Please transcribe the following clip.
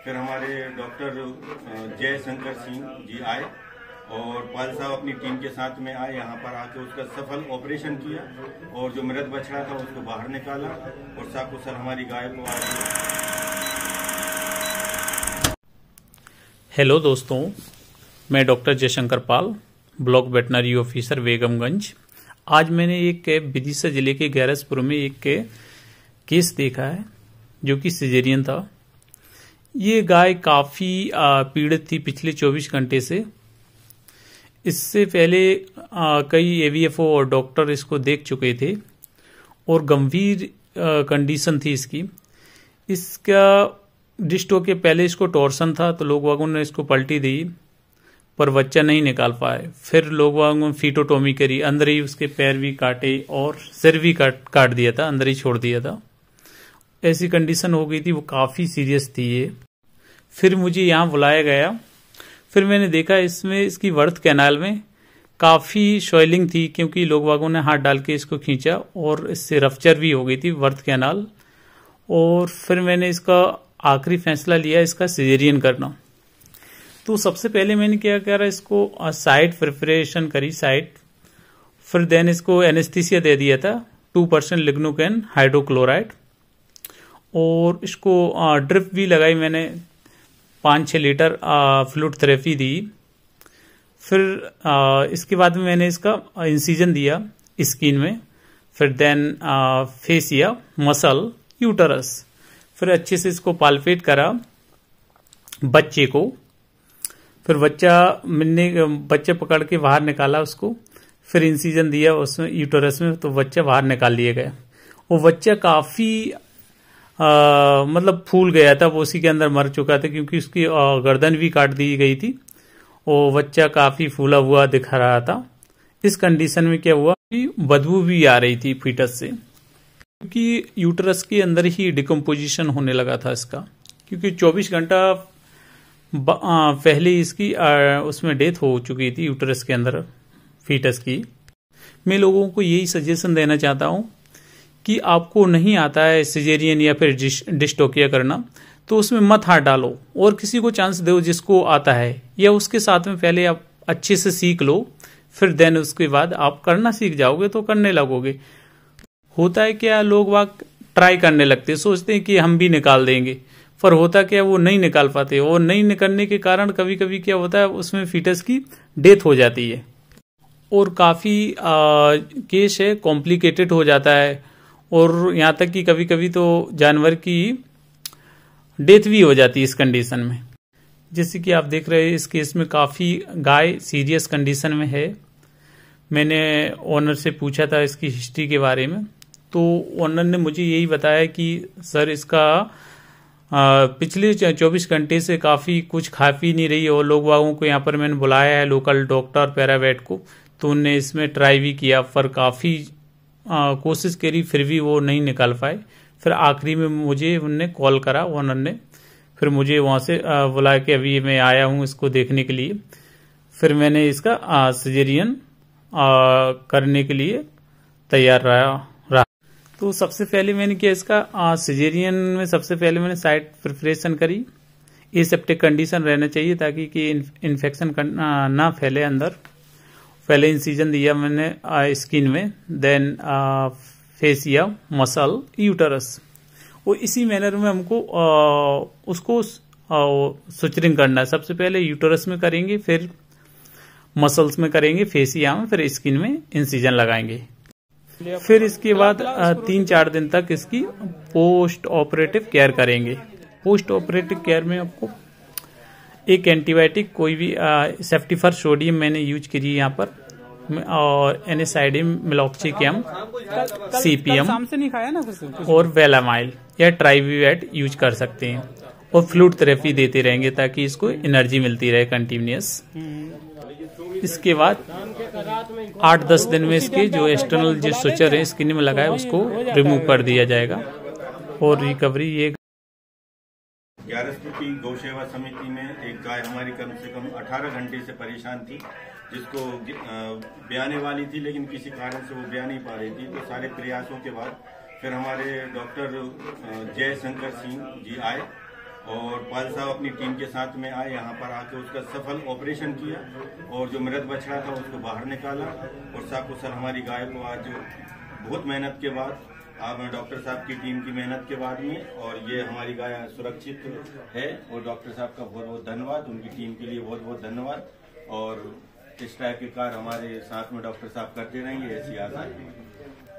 फिर हमारे डॉक्टर जय शंकर सिंह जी आए और पाल साहब अपनी टीम के साथ में आए। यहाँ पर आके उसका सफल ऑपरेशन किया और जो मृत बछड़ा था उसको बाहर निकाला और साकुशल हमारी गाय को हेलो दोस्तों, मैं doctor Jaishankar Pal, block veterinary officer Begamganj. आज मैंने एक विदिशा जिले के गैरसपुर में एक केस देखा है जो कि सिजेरियन था। ये गाय काफ़ी पीड़ित थी पिछले 24 घंटे से। इससे पहले कई एवीएफओ और डॉक्टर इसको देख चुके थे और गंभीर कंडीशन थी इसकी। इसका डिस्टो के पहले इसको टॉर्सन था तो लोग वागों ने इसको पलटी दी पर बच्चा नहीं निकाल पाए। फिर लोग वागों ने फीटोटोमी करी, अंदर ही उसके पैर भी काटे और सिर भी काट दिया था, अंदर ही छोड़ दिया था। ऐसी कंडीशन हो गई थी, वो काफ़ी सीरियस थी ये। फिर मुझे यहाँ बुलाया गया। फिर मैंने देखा इसमें इसकी वर्थ कैनाल में काफ़ी स्वेलिंग थी क्योंकि लोग वागों ने हाथ डाल के इसको खींचा और इससे रफ्चर भी हो गई थी वर्थ कैनाल। और फिर मैंने इसका आखिरी फैसला लिया इसका सिजेरियन करना। तो सबसे पहले मैंने क्या करा, इसको साइड प्रिपरेशन करी साइड। फिर देन इसको एनेस्थीसिया दे दिया था 2% लिग्नोकेन हाइड्रोक्लोराइड और इसको ड्रिप भी लगाई मैंने 5-6 लीटर फ्लूइड थेरेपी दी। फिर इसके बाद में मैंने इसका इंसिजन दिया स्किन में। फिर देन फेसिया, मसल, यूटरस। फिर अच्छे से इसको पाल्पेट करा बच्चे को। फिर बच्चे पकड़ के बाहर निकाला उसको। फिर इंसिजन दिया उसमें यूटरस में, तो बच्चा बाहर निकाल लिया गया। वो बच्चा काफी मतलब फूल गया था, वो उसी के अंदर मर चुका था क्योंकि उसकी गर्दन भी काट दी गई थी। वो बच्चा काफी फूला हुआ दिख रहा था। इस कंडीशन में क्या हुआ कि बदबू भी आ रही थी फीटस से क्योंकि यूटरस के अंदर ही डिकम्पोजिशन होने लगा था इसका। क्योंकि 24 घंटा पहले इसकी उसमें डेथ हो चुकी थी यूटरस के अंदर फीटस की। मैं लोगों को यही सजेशन देना चाहता हूं कि आपको नहीं आता है सिजेरियन या फिर डिस्टोकिया करना तो उसमें मत हाथ डालो और किसी को चांस दो जिसको आता है, या उसके साथ में पहले आप अच्छे से सीख लो। फिर देन उसके बाद आप करना सीख जाओगे तो करने लगोगे। होता है क्या, लोग वाक ट्राई करने लगते, सोचते हैं कि हम भी निकाल देंगे, पर होता क्या वो नहीं निकाल पाते। और नहीं निकलने के कारण कभी कभी क्या होता है उसमें फीटस की डेथ हो जाती है और काफ़ी केस है कॉम्प्लिकेटेड हो जाता है और यहाँ तक कि कभी कभी तो जानवर की डेथ भी हो जाती है इस कंडीशन में। जैसे कि आप देख रहे हैं इस केस में काफ़ी गाय सीरियस कंडीशन में है। मैंने ओनर से पूछा था इसकी हिस्ट्री के बारे में, तो ओनर ने मुझे यही बताया कि सर इसका पिछले 24 घंटे से काफ़ी कुछ खा पी नहीं रही। और लोग वागों को यहाँ पर मैंने बुलाया है लोकल डॉक्टर पैरावेट को, तो उनने इसमें ट्राई भी किया पर काफ़ी कोशिश करी फिर भी वो नहीं निकाल पाए। फिर आखिरी में मुझे उनने कॉल करा ओनर ने, फिर मुझे वहाँ से बुला के अभी मैं आया हूँ इसको देखने के लिए। फिर मैंने इसका सिजेरियन करने के लिए तैयार रहा। तो सबसे पहले मैंने किया इसका सिजेरियन में सबसे पहले मैंने साइड प्रिपरेशन करी। एसेप्टिक कंडीशन रहना चाहिए ताकि कि इन्फेक्शन ना फैले अंदर। पहले इंसिजन दिया मैंने स्किन में, देन फेसिया, मसल, यूटरस। और इसी मैनर में हमको उसको सुचरिंग करना है। सबसे पहले यूटरस में करेंगे, फिर मसल्स में करेंगे, फेसिया में, फिर स्किन में इंसिजन लगाएंगे। फिर इसके बाद 3-4 दिन तक इसकी पोस्ट ऑपरेटिव केयर करेंगे। पोस्ट ऑपरेटिव केयर में आपको एक एंटीबायोटिक कोई भी सेफ्टिफर सोडियम मैंने यूज करी यहाँ पर और एनेसाइडिम, मिलॉक्सिकम, सीपीएम और वेलामाइल या ट्राइवीवेट यूज कर सकते हैं। और फ्लूइड थेरेपी देते रहेंगे ताकि इसको एनर्जी मिलती रहे कंटिन्यूअस। इसके बाद 8-10 दिन में इसके जो एक्सटर्नल जो सुचर है स्किन में लगाए उसको रिमूव कर दिया जाएगा और रिकवरी ये। गैरसपुर की गौ सेवा समिति में एक गाय हमारी कम से कम 18 घंटे से परेशान थी, जिसको ब्याने वाली थी लेकिन किसी कारण से वो ब्या नहीं पा रही थी। तो सारे प्रयासों के बाद फिर हमारे डॉक्टर जय शंकर सिंह जी आए और पाल साहब अपनी टीम के साथ में आए, यहाँ पर आके उसका सफल ऑपरेशन किया और जो मृत बछड़ा था उसको बाहर निकाला। और साकुशल हमारी गाय को आज बहुत मेहनत के बाद, आप डॉक्टर साहब की टीम की मेहनत के बाद में, और ये हमारी गाय सुरक्षित है। और डॉक्टर साहब का बहुत बहुत धन्यवाद, उनकी टीम के लिए बहुत बहुत धन्यवाद। और इस टाइप के कार्य हमारे साथ में डॉक्टर साहब करते रहेंगे, ऐसी आशा है।